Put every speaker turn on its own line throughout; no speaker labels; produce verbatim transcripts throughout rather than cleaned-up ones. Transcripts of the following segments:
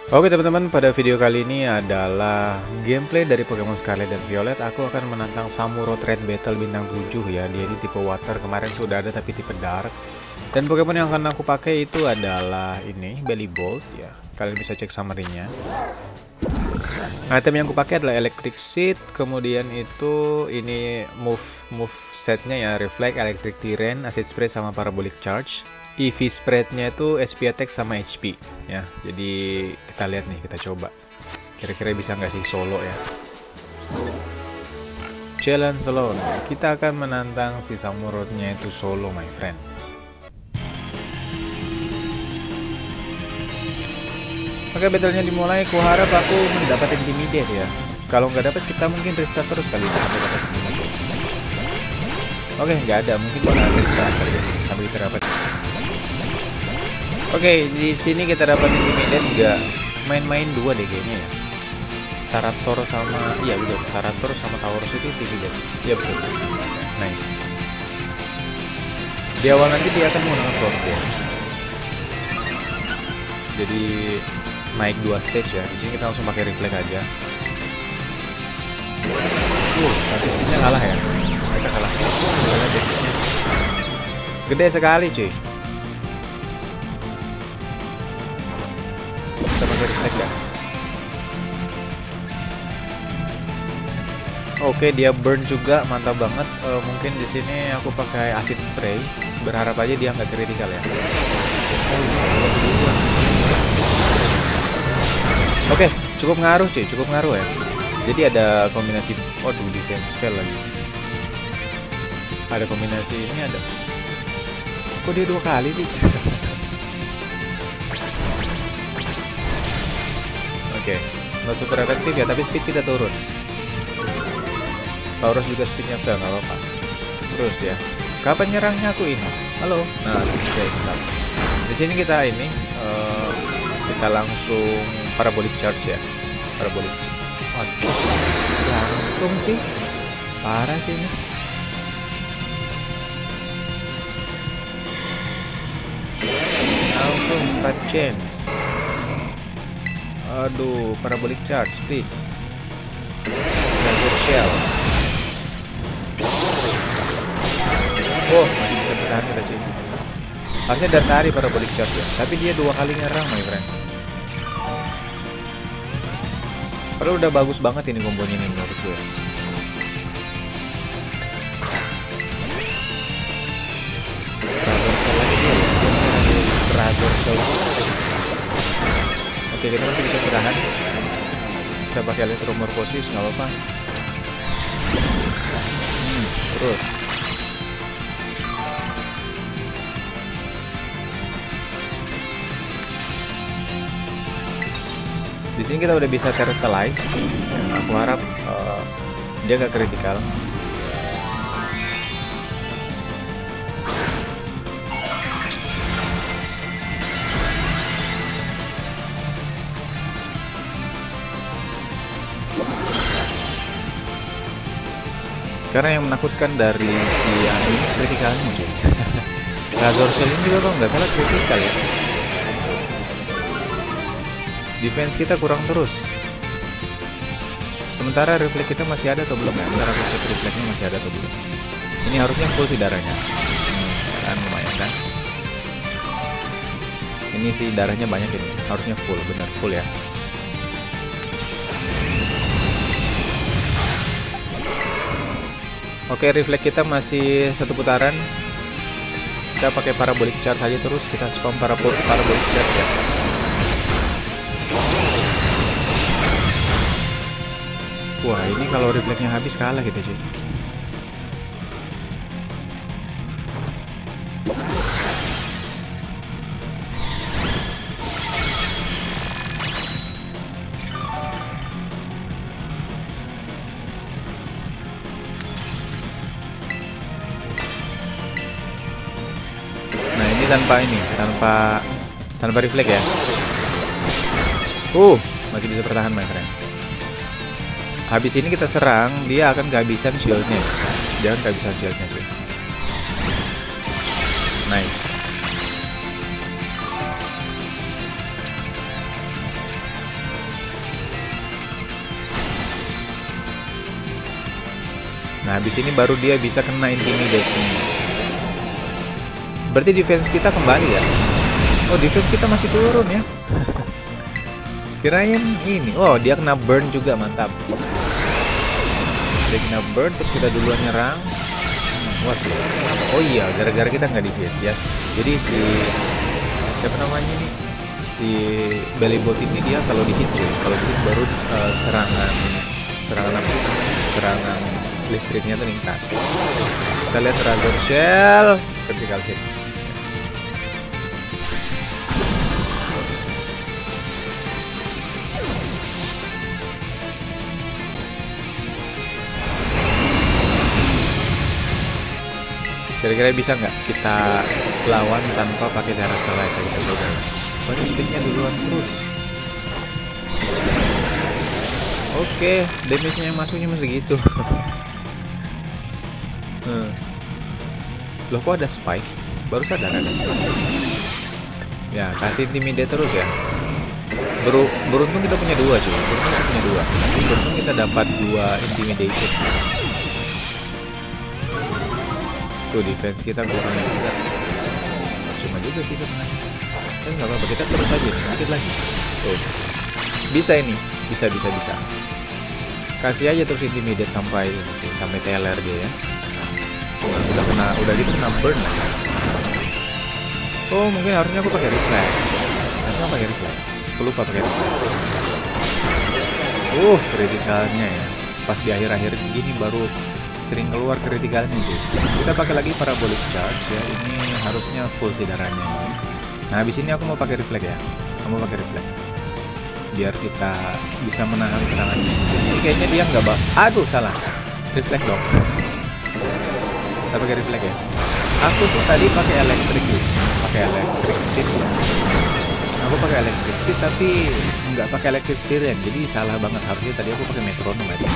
Oke teman-teman, pada video kali ini adalah gameplay dari Pokemon Scarlet dan Violet. Aku akan menantang Samurott Red Battle bintang tujuh ya. Dia ini tipe water, kemarin sudah ada tapi tipe dark. Dan Pokemon yang akan aku pakai itu adalah ini, Bellibolt ya. Kalian bisa cek summary-nya. Item yang aku pakai adalah Electric Seed, kemudian itu ini move move setnya ya, Reflect, Electric Terrain, Acid Spray sama Parabolic Charge. E V spreadnya itu S P attack sama H P ya. Jadi kita lihat nih, kita coba kira-kira bisa nggak sih solo ya. Challenge alone, kita akan menantang si Samurott-nya itu solo my friend. Oke, battle-nya dimulai. Kuharap aku mendapat intimidate ya. Kalau nggak dapat kita mungkin restart terus kali sampai dapat intimidate. Oke, nggak ada, mungkin bakal restart kali ya sampai kita dapat. Oke, di sini kita dapat intimidate, nggak main-main dua deh kayaknya ya. Staraptor sama, iya betul, Staraptor sama Tauros itu intimidate. Iya betul. Nice. Di awal nanti dia akan menggunakan sword ya. Jadi naik dua stage ya. Di sini kita langsung pakai reflect aja. Uh, tapi speednya kalah ya. Kita kalah. Kalah damage-nya. Gede sekali cuy. Kita pakai reflect ya. Oke, dia burn juga, mantap banget. Uh, mungkin di sini aku pakai acid spray. Berharap aja dia nggak critical ya. Oke, cukup ngaruh cuy, cukup ngaruh ya. Jadi ada kombinasi, waduh, defense fail lagi. Ada kombinasi ini ada. Kok dia dua kali sih? Oke, nggak super efektif ya, tapi speed kita turun. Tauros juga speednya fail, nggak apa-apa. Terus ya, kapan nyerangnya aku ini? Halo, nah sisi kayak kita. Di sini kita ini uh, kita langsung parabolic charge ya, parabolic. Waduh, langsung cuy, parah sih ini. Langsung start chance. Aduh, parabolic charge please. Laser shell. Oh, masih bisa bertahan kita cuy. Harusnya dari tadi parabolic charge ya, tapi dia dua kali nyerang my friend. Padahal udah bagus banget ini kombonya nih menurut gue. Razor Shell lagi ya. Razor Shell. Oke, kita masih bisa bertahan. Kita pakai Electromorphosis, nggak apa-apa. Hmm, terus. Di sini kita udah bisa terrestrialize. Aku harap uh, dia gak kritikal. Karena yang menakutkan dari si ini kritikalnya mungkin. Razor Shell ini juga kalau nggak salah kritikal ya. Defense kita kurang terus. Sementara refleks kita masih ada atau belum ya? Bentar aku cek refleksnya masih ada atau belum. Ini harusnya full sih darahnya. Hmm, kan lumayan kan? Ini sih darahnya banyak ini. Harusnya full, bener full ya. Oke, refleks kita masih satu putaran. Kita pakai parabolic charge saja terus. Kita spam parabolic charge ya. Wah, ini kalau refleksnya habis kalah kita cuy. Nah, ini tanpa ini, tanpa tanpa refleks ya. Uh, masih bisa bertahan my friend. Habis ini kita serang, dia akan kehabisan shieldnya. Jangan kehabisan shieldnya cuy. Nice. Nah, habis ini baru dia bisa kena intimidasi. Berarti defense kita kembali ya. Oh, defense kita masih turun ya. Kirain ini. Oh, dia kena burn juga, mantap. Dia kena burn, terus kita duluan nyerang. Waduh. Oh iya, gara-gara kita nggak di-hit ya. Jadi si siapa namanya nih? Si Bellybot ini dia kalau di-hit cuy. Kalau di-hit baru uh, serangan serangan apa? Serangan listriknya tuh meningkat. Kita lihat Razor Shell, critical hit. Kira-kira bisa nggak kita lawan tanpa pakai cara Stellizer? Kita coba. Baru speednya duluan terus. Oke, damage-nya yang masuknya masih gitu. hmm. Loh, kok ada spike? Baru sadar ada spike. Ya, kasih intimidate terus ya. Ber beruntung kita punya dua cuy. Beruntung kita punya dua. Beruntung kita dapat dua intimidation. Tuh defense kita kurang juga. Cuma juga sih sebenarnya. Tapi nggak apa-apa, kita terus aja nih, dikit lagi. Tuh. Bisa ini, bisa bisa bisa. Kasih aja terus intimidate sampai sampai teler dia ya. Nah, udah kena, udah gitu kena burn lah. Oh, mungkin harusnya aku pakai reflect. Harusnya pakai reflect. Aku lupa pakai reflect. Uh, kritikalnya ya. Pas di akhir-akhir gini baru sering keluar kritikalnya tuh. Kita pakai lagi parabolic charge ya. Ini harusnya full sih darahnya ini. Nah, habis ini aku mau pakai reflect ya. Kamu pakai reflect. Biar kita bisa menahan serangannya. Ini kayaknya dia nggak bak. Aduh, salah. Reflect dong. Kita pakai reflect ya. Aku tuh tadi pakai electric gitu. Pakai electric seed ya. Aku pakai electric seed tapi nggak pakai electric Tyrian. Jadi salah banget, harusnya tadi aku pakai metronome aja.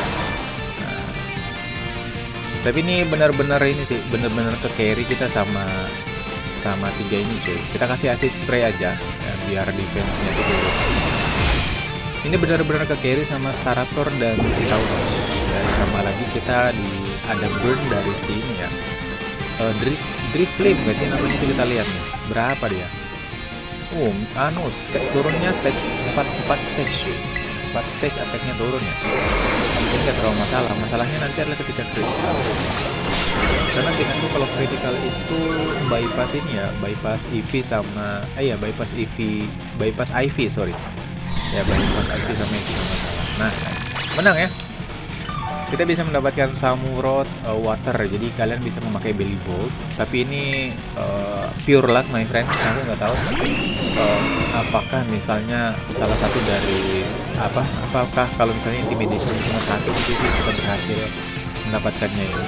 Tapi ini benar-benar ini sih, benar-benar ke carry kita sama sama tiga ini cuy. Kita kasih assist spray aja ya, biar defense-nya itu turun. Ini benar-benar ke carry sama Starator dan si Taurus. Dan sama lagi kita di ada burn dari sini ya. Uh, drift drift flame guys, ini namanya itu kita lihat nih. Berapa dia? Oh, anu turunnya stage empat empat stage cuy. empat stage attack-nya turun ya. Ini nggak terlalu masalah. Masalahnya nanti adalah ketika critical. Karena sih itu kalau critical itu bypass ini ya, bypass E V sama eh ya bypass E V, bypass I V sorry. Ya bypass I V sama itu masalah. Nah, menang ya. Kita bisa mendapatkan Samurott uh, water. Jadi kalian bisa memakai Bellibolt. Tapi ini uh, pure luck my friend. Aku nggak tahu. Uh, apakah misalnya salah satu dari apa? Apakah kalau misalnya intimidation cuma satu itu kita berhasil mendapatkannya ini?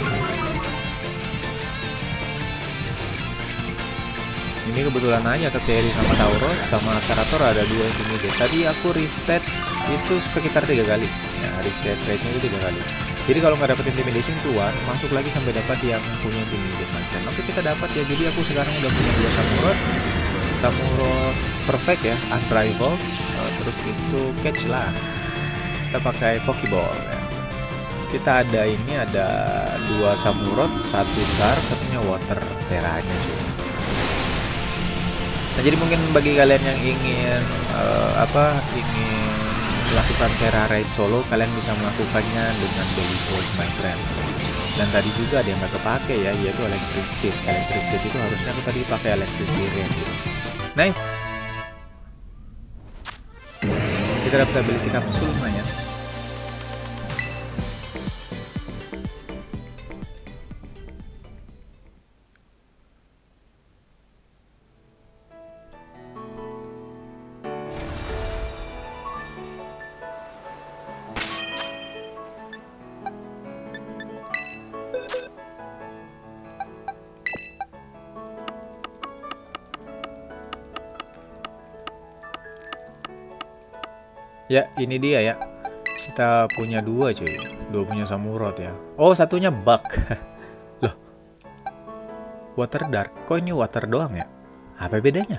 Ini kebetulan aja ke carry sama Tauros sama Starator ada dua intimidate. Tadi aku reset itu sekitar tiga kali. Ya, reset rate-nya itu tiga kali. Jadi kalau nggak dapat intimidation keluar, masuk lagi sampai dapat yang punya intimidate my friend. Oke, kita dapat ya. Jadi aku sekarang udah punya dua Samurott. Samurott perfect ya, unrivaled. Uh, terus itu catch lah. Kita pakai Pokeball ya. Kita ada ini ada dua Samurott, satu Star, satunya Water Teranya juga. Nah, jadi mungkin bagi kalian yang ingin uh, apa ingin melakukan Terra Raid solo, kalian bisa melakukannya dengan Bellibolt my friend. Dan tadi juga ada yang nggak kepake ya, yaitu Electric Seed. Electric Seed itu harusnya aku tadi pakai Electric Tyrian gitu. Nice. Kita dapat ability kapsul lumayan. Ya, ini dia ya. Kita punya dua cuy. Dua punya Samurott ya. Oh, satunya bug. Loh. Water Dark. Kok ini water doang ya? Apa bedanya?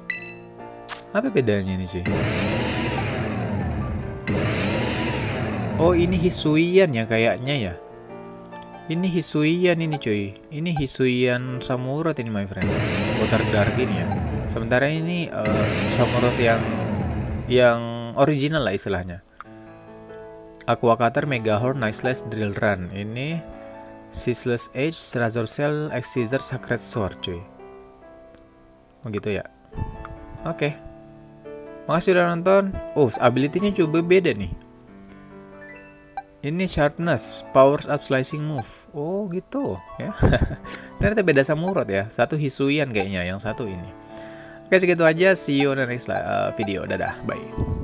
Apa bedanya ini cuy? Oh, ini Hisuian ya kayaknya ya. Ini Hisuian ini cuy. Ini Hisuian Samurott ini my friend. Water Dark ini ya. Sementara ini uh, Samurott yang yang original lah istilahnya. Aqua Cutter, Mega Horn, Noiseless, Drill Run. Ini Ceaseless Edge, Razor Shell, Excisor, Sacred Sword cuy. Begitu ya. Oke. Okay. Makasih udah nonton. Oh, ability-nya coba beda nih. Ini Sharpness, Powers Up Slicing Move. Oh gitu ya. Ternyata beda Samurott ya. Satu Hisuian kayaknya, yang satu ini. Oke segitu aja. See you on the next uh, video. Dadah, bye.